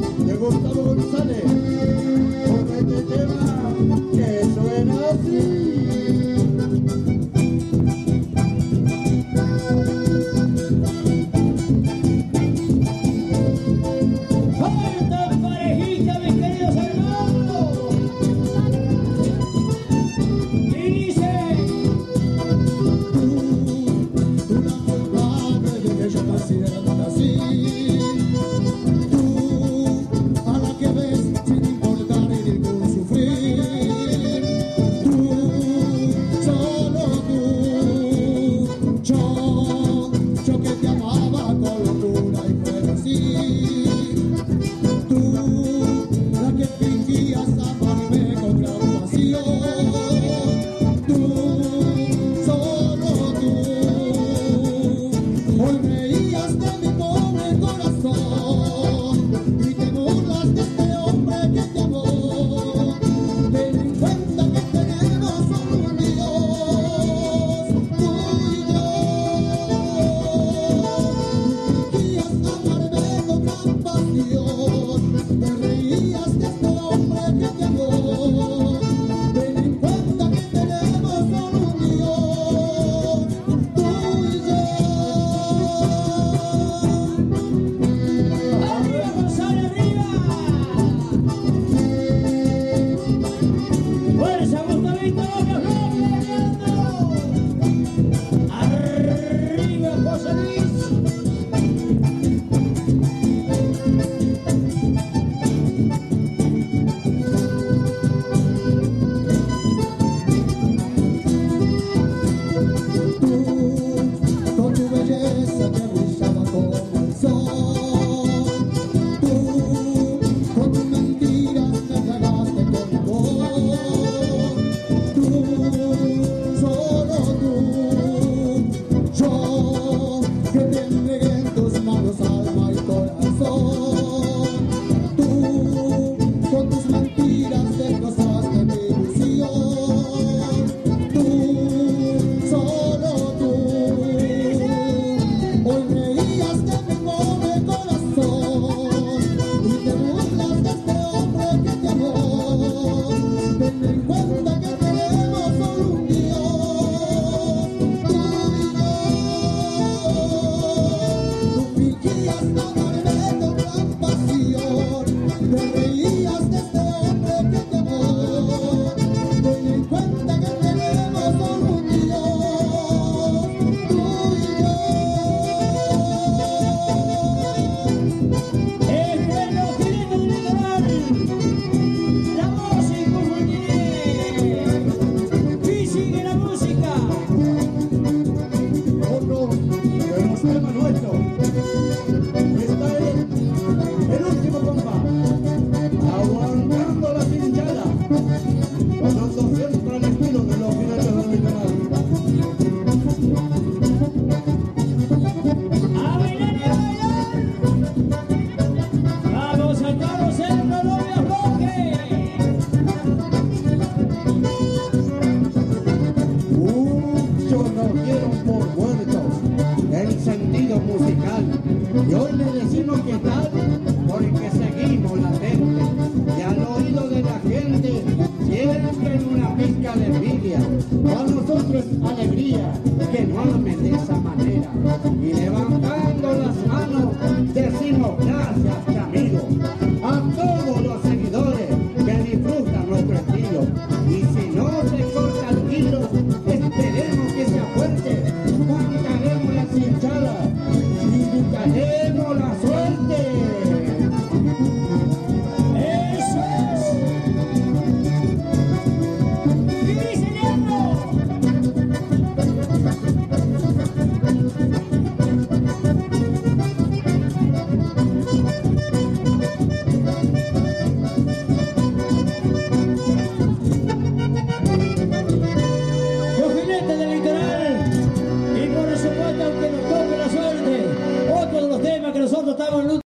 de Gustavo González, con este tema que suena así. Y hoy le decimos que tal, porque seguimos latente. Y al oído de la gente sienten una pizca de envidia. Para nosotros es alegría que no amen de esa manera. Y levantando las manos decimos gracias, amigos, a todos los seguidores que disfrutan nuestro estilo. Y si no se corta el hilo, esperemos que sea fuerte. Cantaremos la cinchada y buscaremos la suerte. ¡Eso es! ¡Y dice Leandro! Los jinetes del litoral, y por supuesto, aunque nos toque la suerte, otro de los temas que nosotros estamos en lucha.